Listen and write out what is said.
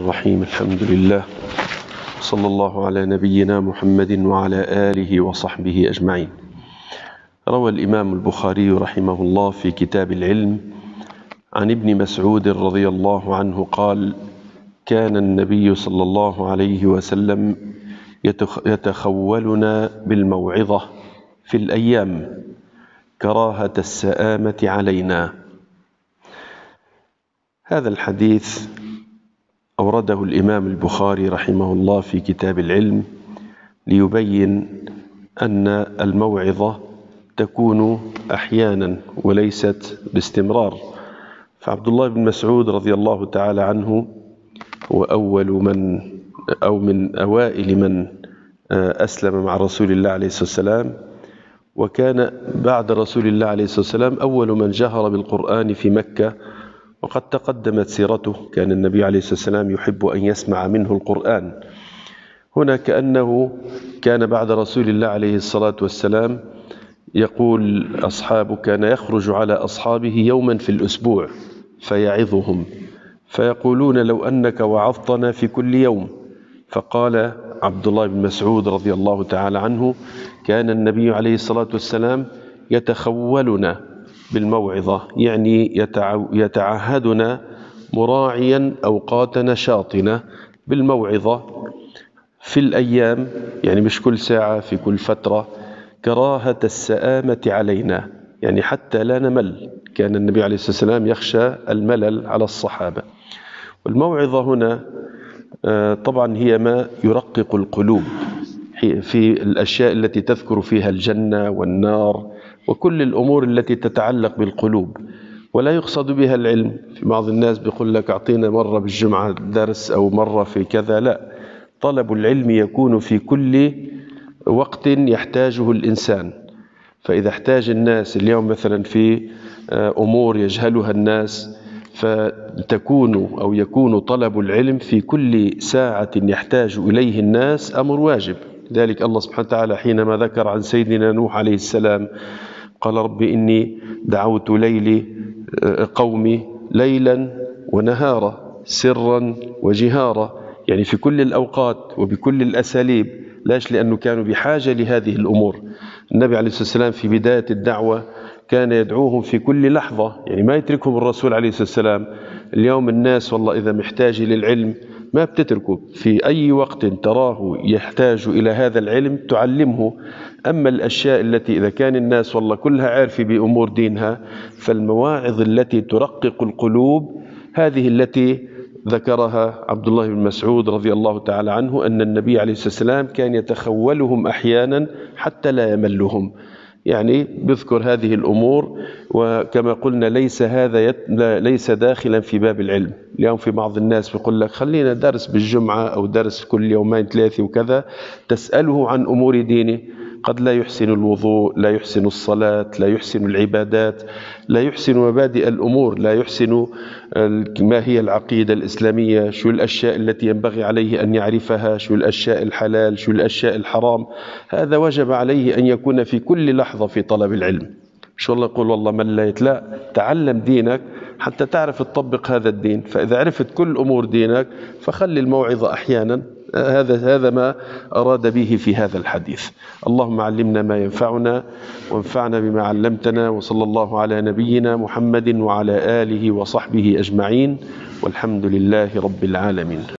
الرحيم. الحمد لله، صلى الله على نبينا محمد وعلى آله وصحبه أجمعين. روى الإمام البخاري رحمه الله في كتاب العلم عن ابن مسعود رضي الله عنه قال: كان النبي صلى الله عليه وسلم يتخولنا بالموعظة في الأيام كراهة السآمة علينا. هذا الحديث أورده الإمام البخاري رحمه الله في كتاب العلم ليبين أن الموعظة تكون أحيانا وليست باستمرار. فعبد الله بن مسعود رضي الله تعالى عنه هو أول من أو من أوائل من أسلم مع رسول الله عليه الصلاة والسلام، وكان بعد رسول الله عليه الصلاة والسلام أول من جهر بالقرآن في مكة، وقد تقدمت سيرته. كان النبي عليه الصلاة والسلام يحب أن يسمع منه القرآن. هنا كأنه كان بعد رسول الله عليه الصلاة والسلام يقول أصحابه، كان يخرج على أصحابه يوما في الأسبوع فيعظهم، فيقولون: لو أنك وعظتنا في كل يوم. فقال عبد الله بن مسعود رضي الله تعالى عنه: كان النبي عليه الصلاة والسلام يتخولنا بالموعظة، يعني يتعهدنا مراعيا أوقات نشاطنا بالموعظة في الأيام، يعني مش كل ساعة، في كل فترة، كراهة السآمة علينا، يعني حتى لا نمل. كان النبي عليه الصلاة والسلام يخشى الملل على الصحابة. والموعظة هنا طبعا هي ما يرقق القلوب في الأشياء التي تذكر فيها الجنة والنار وكل الأمور التي تتعلق بالقلوب، ولا يقصد بها العلم. في بعض الناس بيقول لك أعطينا مرة بالجمعة درس أو مرة في كذا، لا، طلب العلم يكون في كل وقت يحتاجه الإنسان. فإذا احتاج الناس اليوم مثلا في أمور يجهلها الناس، فتكون أو يكون طلب العلم في كل ساعة يحتاج إليه الناس أمر واجب. ذلك الله سبحانه وتعالى حينما ذكر عن سيدنا نوح عليه السلام قال: رب إني دعوت قومي ليلا ونهارا سرا وجهارا، يعني في كل الأوقات وبكل الأساليب. لاش؟ لأنه كانوا بحاجة لهذه الأمور. النبي عليه الصلاة والسلام في بداية الدعوة كان يدعوهم في كل لحظة، يعني ما يتركهم الرسول عليه الصلاة والسلام. اليوم الناس والله إذا محتاج للعلم ما بتتركه، في أي وقت تراه يحتاج إلى هذا العلم تعلمه. أما الأشياء التي إذا كان الناس والله كلها عارفة بأمور دينها، فالمواعظ التي ترقق القلوب هذه التي ذكرها عبد الله بن مسعود رضي الله تعالى عنه، أن النبي عليه الصلاة والسلام كان يتخولهم أحيانا حتى لا يملهم، يعني بذكر هذه الأمور. وكما قلنا ليس داخلا في باب العلم. اليوم في بعض الناس بيقول لك خلينا درس بالجمعة أو درس كل يومين ثلاثة وكذا، تسأله عن أمور دينه، قد لا يحسن الوضوء، لا يحسن الصلاة، لا يحسن العبادات، لا يحسن مبادئ الأمور، لا يحسن ما هي العقيدة الإسلامية، شو الأشياء التي ينبغي عليه أن يعرفها، شو الأشياء الحلال، شو الأشياء الحرام. هذا وجب عليه أن يكون في كل لحظة في طلب العلم. مش والله يقول والله مليت، لا، تعلم دينك حتى تعرف تطبق هذا الدين. فإذا عرفت كل أمور دينك فخلي الموعظة أحيانا. هذا ما أراد به في هذا الحديث. اللهم علمنا ما ينفعنا وانفعنا بما علمتنا، وصلى الله على نبينا محمد وعلى آله وصحبه أجمعين، والحمد لله رب العالمين.